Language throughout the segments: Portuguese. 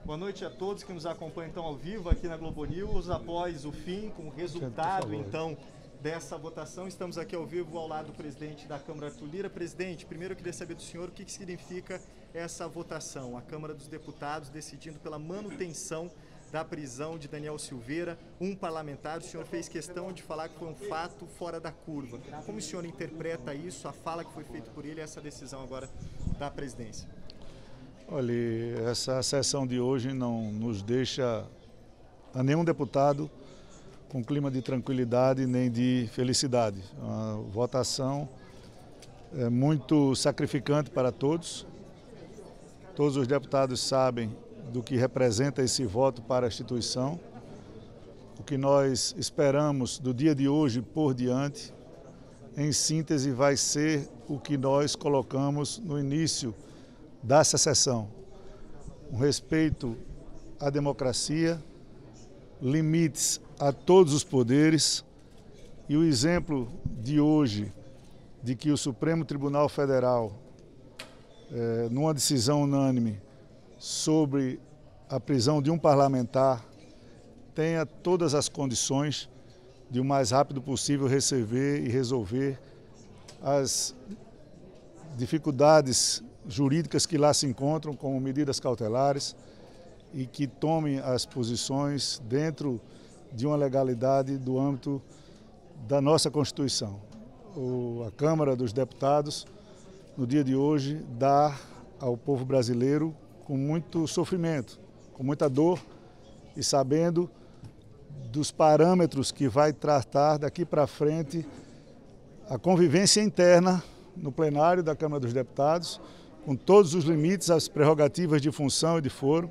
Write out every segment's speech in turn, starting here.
Boa noite a todos que nos acompanham então ao vivo aqui na Globo News, após o fim, com o resultado então dessa votação. Estamos aqui ao vivo ao lado do presidente da Câmara, Arthur Lira. Presidente, primeiro eu queria saber do senhor o que significa essa votação. A Câmara dos Deputados decidindo pela manutenção da prisão de Daniel Silveira, um parlamentar. O senhor fez questão de falar que foi um fato fora da curva. Como o senhor interpreta isso, a fala que foi feita por ele e essa decisão agora da presidência? Olha, essa sessão de hoje não nos deixa a nenhum deputado com clima de tranquilidade nem de felicidade. A votação é muito sacrificante para todos. Todos os deputados sabem do que representa esse voto para a instituição. O que nós esperamos do dia de hoje por diante, em síntese, vai ser o que nós colocamos no início dessa sessão: um respeito à democracia, limites a todos os poderes, e o exemplo de hoje de que o Supremo Tribunal Federal, numa decisão unânime sobre a prisão de um parlamentar, tenha todas as condições de o mais rápido possível receber e resolver as dificuldades jurídicas que lá se encontram, como medidas cautelares, e que tomem as posições dentro de uma legalidade do âmbito da nossa Constituição. A Câmara dos Deputados, no dia de hoje, dá ao povo brasileiro com muito sofrimento, com muita dor, e sabendo dos parâmetros que vai tratar daqui para frente a convivência interna no plenário da Câmara dos Deputados, com todos os limites às prerrogativas de função e de foro,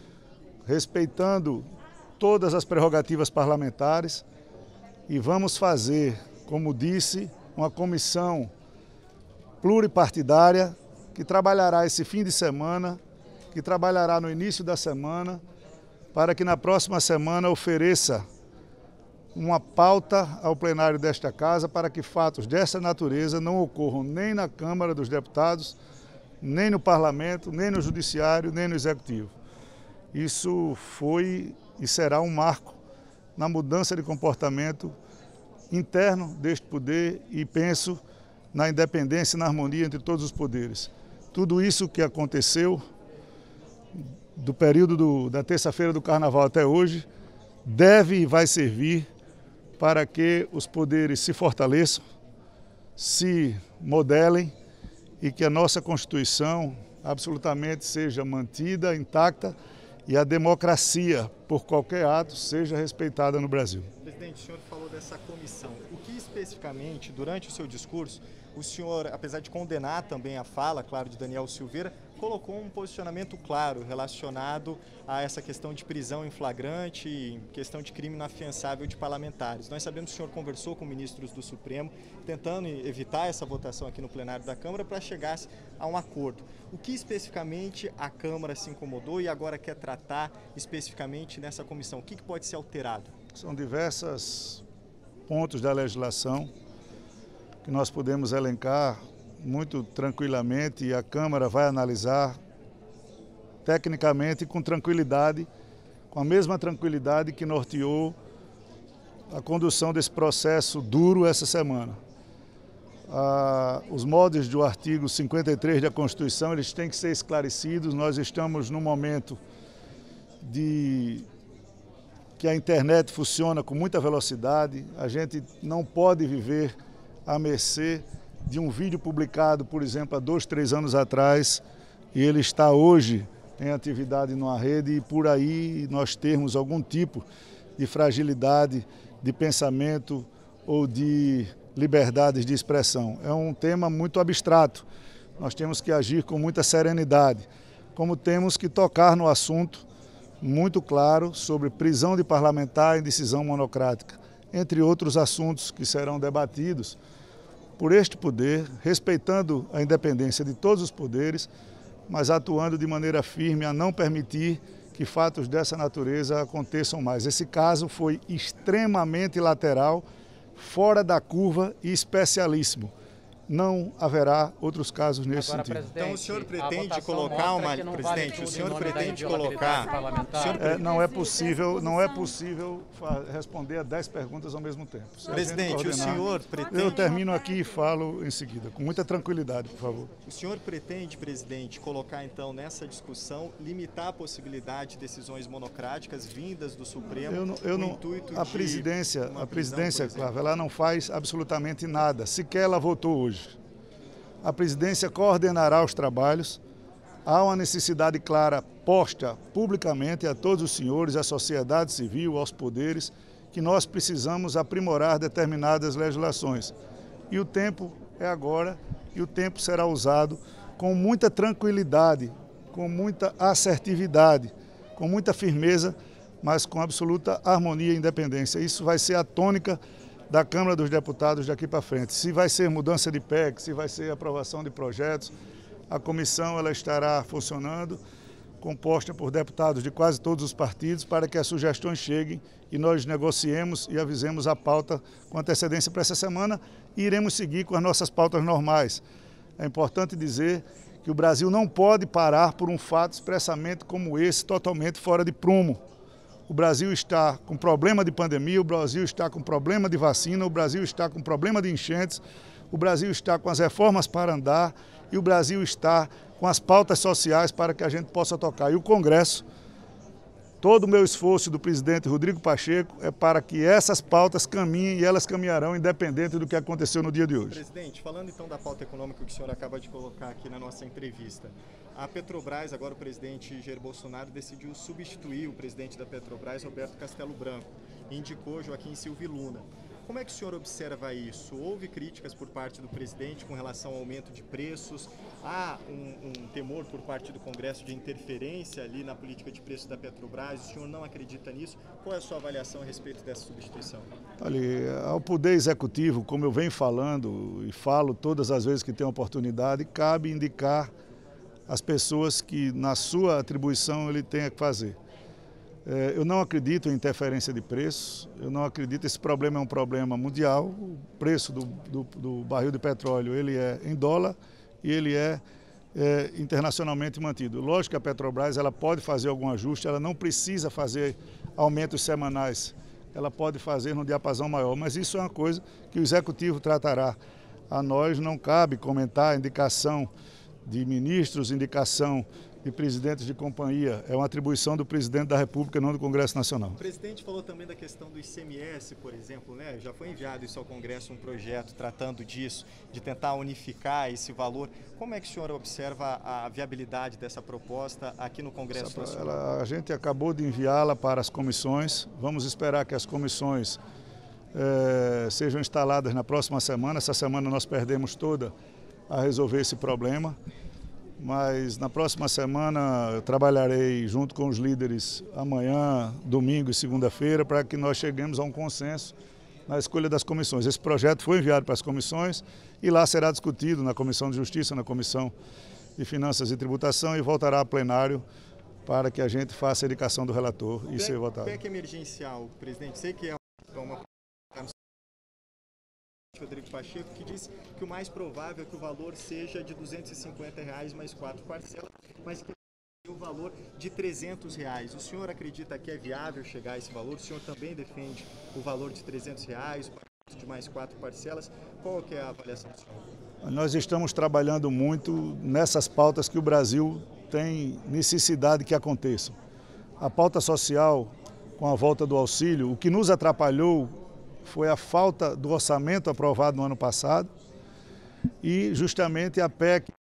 respeitando todas as prerrogativas parlamentares, e vamos fazer, como disse, uma comissão pluripartidária que trabalhará esse fim de semana, que trabalhará no início da semana, para que na próxima semana ofereça uma pauta ao plenário desta casa para que fatos dessa natureza não ocorram nem na Câmara dos Deputados, nem no Parlamento, nem no Judiciário, nem no Executivo. Isso foi e será um marco na mudança de comportamento interno deste poder, e penso na independência e na harmonia entre todos os poderes. Tudo isso que aconteceu do período da terça-feira do Carnaval até hoje deve e vai servir para que os poderes se fortaleçam, se modelem, e que a nossa Constituição absolutamente seja mantida intacta e a democracia, por qualquer ato, seja respeitada no Brasil. Presidente, o senhor falou dessa comissão. O que especificamente, durante o seu discurso, o senhor, apesar de condenar também a fala, claro, de Daniel Silveira, colocou um posicionamento claro relacionado a essa questão de prisão em flagrante, questão de crime inafiançável de parlamentares. Nós sabemos que o senhor conversou com ministros do Supremo, tentando evitar essa votação aqui no plenário da Câmara para chegar a um acordo. O que especificamente a Câmara se incomodou e agora quer tratar especificamente nessa comissão? O que pode ser alterado? São diversos pontos da legislação que nós podemos elencar muito tranquilamente, e a Câmara vai analisar tecnicamente e com tranquilidade, com a mesma tranquilidade que norteou a condução desse processo duro essa semana. Os moldes do artigo 53 da Constituição, eles têm que ser esclarecidos. Nós estamos num momento que a internet funciona com muita velocidade, a gente não pode viver à mercê de um vídeo publicado, por exemplo, há 2, 3 anos atrás, e ele está hoje em atividade numa rede, e por aí nós termos algum tipo de fragilidade de pensamento ou de liberdades de expressão. É um tema muito abstrato. Nós temos que agir com muita serenidade, como temos que tocar no assunto muito claro sobre prisão de parlamentar em decisão monocrática, entre outros assuntos que serão debatidos por este poder, respeitando a independência de todos os poderes, mas atuando de maneira firme a não permitir que fatos dessa natureza aconteçam mais. Esse caso foi extremamente lateral, fora da curva e especialíssimo. não haverá outros casos nesse Agora, sentido. Então o senhor pretende colocar uma... Presidente, o senhor pretende colocar... Não é possível responder a 10 perguntas ao mesmo tempo. Presidente, o senhor pretende... Eu termino aqui e falo em seguida, com muita tranquilidade, por favor. O senhor pretende, presidente, colocar então nessa discussão, limitar a possibilidade de decisões monocráticas vindas do Supremo A presidência, Cláudio, ela não faz absolutamente nada, sequer ela votou hoje. A presidência coordenará os trabalhos. Há uma necessidade clara posta publicamente a todos os senhores, à sociedade civil, aos poderes, que nós precisamos aprimorar determinadas legislações. E o tempo é agora, e o tempo será usado com muita tranquilidade, com muita assertividade, com muita firmeza, mas com absoluta harmonia e independência. Isso vai ser a tônica da Câmara dos Deputados daqui para frente. Se vai ser mudança de PEC, se vai ser aprovação de projetos, a comissão ela estará funcionando, composta por deputados de quase todos os partidos, para que as sugestões cheguem e nós negociemos e avisemos a pauta com antecedência para essa semana e iremos seguir com as nossas pautas normais. É importante dizer que o Brasil não pode parar por um fato expressamente como esse, totalmente fora de prumo. O Brasil está com problema de pandemia, o Brasil está com problema de vacina, o Brasil está com problema de enchentes, o Brasil está com as reformas para andar e o Brasil está com as pautas sociais para que a gente possa tocar. E o Congresso, todo o meu esforço do presidente Rodrigo Pacheco é para que essas pautas caminhem e elas caminharão independente do que aconteceu no dia de hoje. Presidente, falando então da pauta econômica que o senhor acaba de colocar aqui na nossa entrevista, a Petrobras, agora o presidente Jair Bolsonaro, decidiu substituir o presidente da Petrobras, Roberto Castello Branco, e indicou Joaquim Silvio Luna. Como é que o senhor observa isso? Houve críticas por parte do presidente com relação ao aumento de preços? Há um temor por parte do Congresso de interferência ali na política de preços da Petrobras? O senhor não acredita nisso? Qual é a sua avaliação a respeito dessa substituição? Olha, ao Poder Executivo, como eu venho falando e falo todas as vezes que tenho oportunidade, cabe indicar as pessoas que na sua atribuição ele tenha que fazer. Eu não acredito em interferência de preços, eu não acredito, esse problema é um problema mundial, o preço do barril de petróleo ele é em dólar e ele é internacionalmente mantido. Lógico que a Petrobras ela pode fazer algum ajuste, ela não precisa fazer aumentos semanais, ela pode fazer num diapasão maior, mas isso é uma coisa que o Executivo tratará. A nós não cabe comentar a indicação de ministros, indicação de presidentes de companhia, é uma atribuição do presidente da República, não do Congresso Nacional. O presidente falou também da questão do ICMS, por exemplo, né? Já foi enviado isso ao Congresso, um projeto tratando disso, de tentar unificar esse valor. Como é que o senhor observa a viabilidade dessa proposta aqui no Congresso Nacional? A gente acabou de enviá-la para as comissões, vamos esperar que as comissões sejam instaladas na próxima semana. Essa semana nós perdemos toda a resolver esse problema. Mas na próxima semana eu trabalharei junto com os líderes amanhã, domingo e segunda-feira para que nós cheguemos a um consenso na escolha das comissões. Esse projeto foi enviado para as comissões e lá será discutido na Comissão de Justiça, na Comissão de Finanças e Tributação e voltará a plenário para que a gente faça a indicação do relator e ser votado. PEC emergencial, presidente, sei que é uma... Rodrigo Pacheco, que disse que o mais provável é que o valor seja de R$ 250 mais 4 parcelas, mas que o valor de R$ 300. O senhor acredita que é viável chegar a esse valor? O senhor também defende o valor de R$ 300, de mais 4 parcelas? Qual que é a avaliação do senhor? Nós estamos trabalhando muito nessas pautas que o Brasil tem necessidade que aconteçam. A pauta social, com a volta do auxílio, o que nos atrapalhou foi a falta do orçamento aprovado no ano passado e justamente a PEC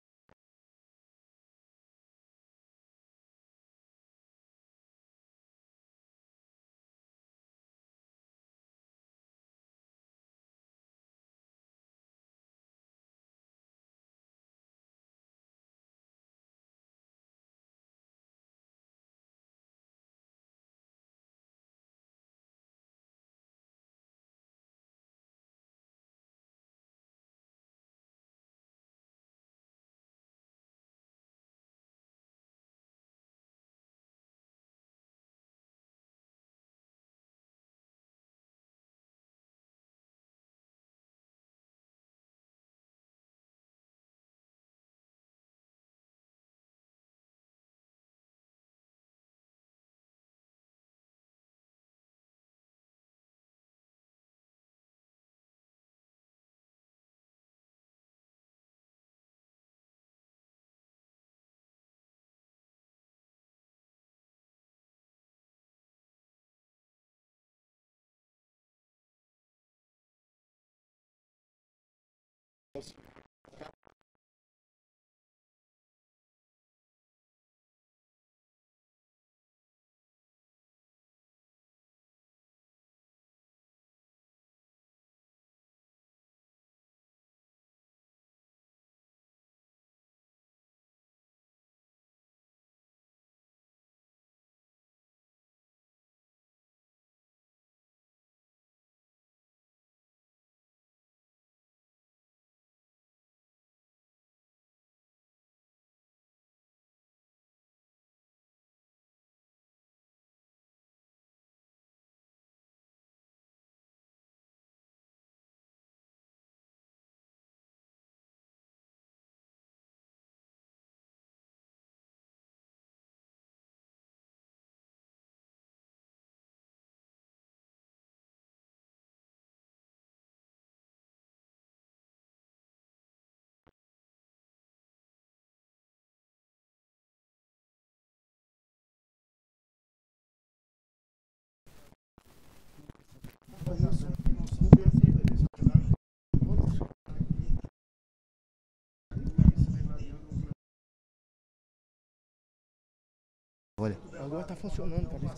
Olha, agora tá funcionando, cara.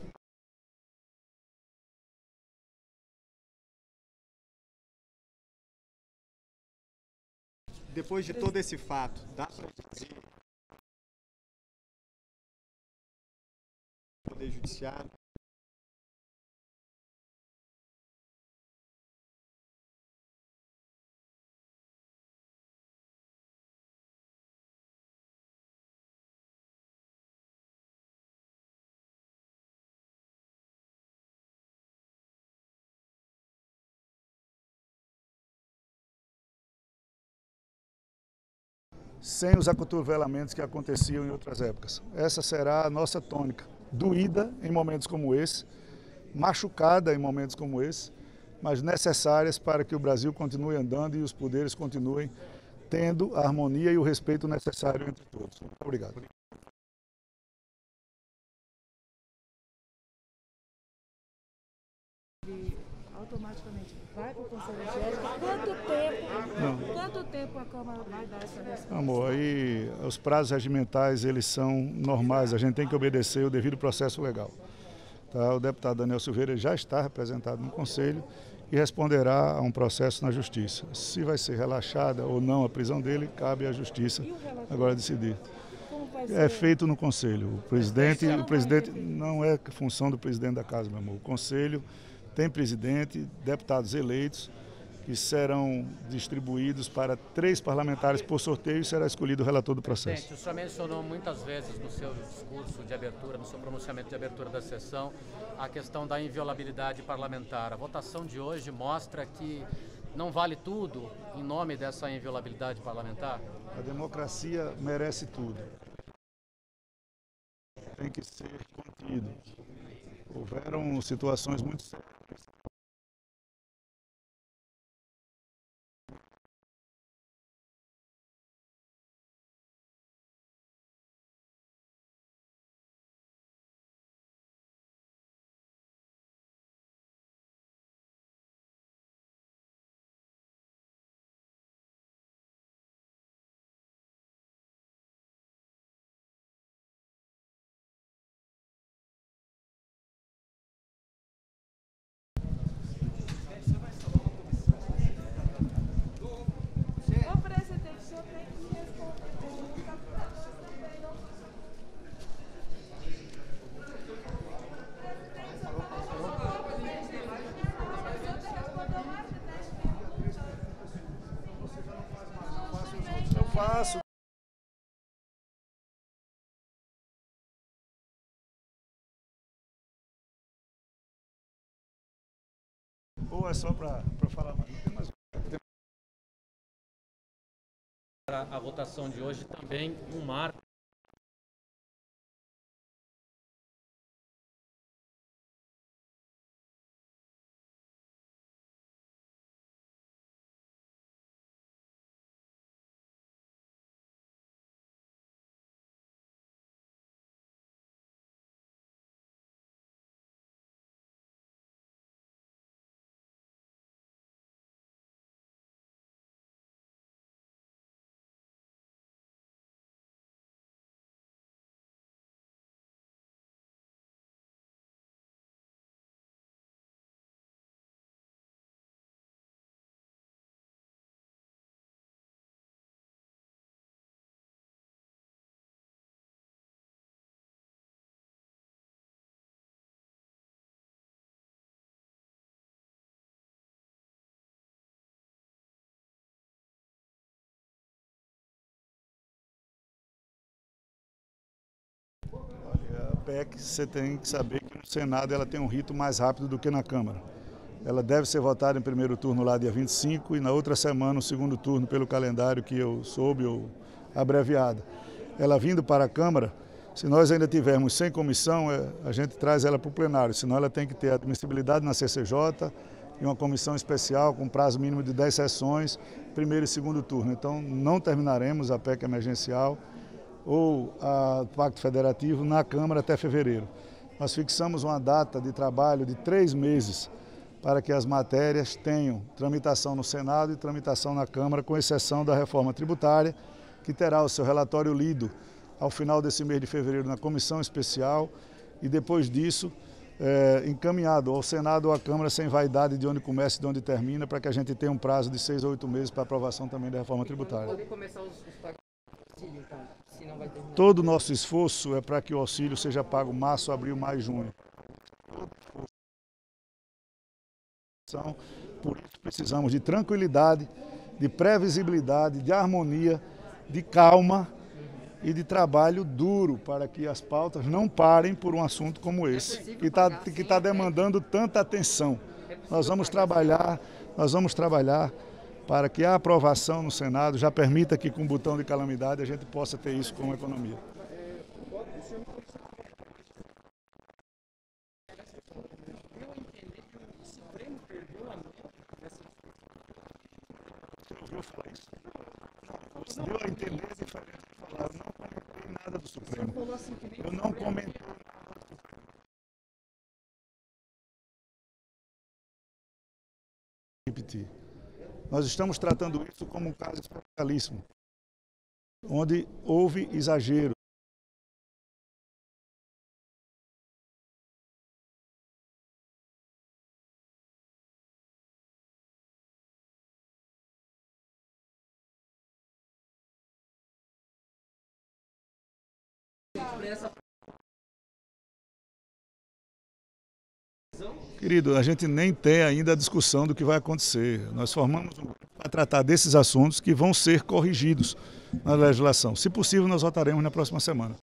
Depois de todo esse fato, dá para dizer que o Poder Judiciário sem os acotovelamentos que aconteciam em outras épocas. Essa será a nossa tônica, doída em momentos como esse, machucada em momentos como esse, mas necessárias para que o Brasil continue andando e os poderes continuem tendo a harmonia e o respeito necessário entre todos. Muito obrigado. Automaticamente vai para o Conselho de Ética. Quanto tempo a Câmara vai dar essa resposta? Amor, aí os prazos regimentais, eles são normais, a gente tem que obedecer o devido processo legal. Tá? O deputado Daniel Silveira já está representado no Conselho e responderá a um processo na Justiça. Se vai ser relaxada ou não a prisão dele, cabe à Justiça agora decidir. É feito no Conselho. O presidente não é função do presidente da Casa, meu amor. O Conselho tem presidente, deputados eleitos, que serão distribuídos para 3 parlamentares por sorteio e será escolhido o relator do processo. Presidente, o senhor mencionou muitas vezes no seu discurso de abertura, no seu pronunciamento de abertura da sessão, a questão da inviolabilidade parlamentar. A votação de hoje mostra que não vale tudo em nome dessa inviolabilidade parlamentar? A democracia merece tudo. Tem que ser contido. Houveram situações muito sérias. Ô, presidente, o senhor tem que me responder. Eu faço. Ou é só para falar mais? Tem mais. A votação de hoje também um marco PEC, você tem que saber que no Senado ela tem um rito mais rápido do que na Câmara. Ela deve ser votada em primeiro turno lá dia 25 e na outra semana o segundo turno pelo calendário que eu soube, ou abreviado. Ela vindo para a Câmara, se nós ainda tivermos sem comissão, a gente traz ela para o plenário, senão ela tem que ter admissibilidade na CCJ e uma comissão especial com prazo mínimo de 10 sessões, primeiro e segundo turno. Então não terminaremos a PEC emergencial ou o Pacto Federativo na Câmara até fevereiro. Nós fixamos uma data de trabalho de 3 meses para que as matérias tenham tramitação no Senado e tramitação na Câmara, com exceção da reforma tributária, que terá o seu relatório lido ao final desse mês de fevereiro na comissão especial e depois disso encaminhado ao Senado ou à Câmara sem vaidade de onde começa e de onde termina, para que a gente tenha um prazo de 6 a 8 meses para aprovação também da reforma tributária. Poder começar os pagamentos do auxílio, então, se não vai terminar. Todo o nosso esforço é para que o auxílio seja pago março, abril, maio e junho. Por isso precisamos de tranquilidade, de previsibilidade, de harmonia, de calma e de trabalho duro para que as pautas não parem por um assunto como esse, que está demandando tanta atenção. Nós vamos trabalhar para que a aprovação no Senado já permita que com o botão de calamidade a gente possa ter isso como economia. Deu a entender diferente de falar, eu não comentei nada do Supremo. Eu não comentei nada do Supremo. Nós estamos tratando isso como um caso especialíssimo, onde houve exagero. Querido, a gente nem tem ainda a discussão do que vai acontecer. Nós formamos um grupo para tratar desses assuntos que vão ser corrigidos na legislação. Se possível, nós votaremos na próxima semana.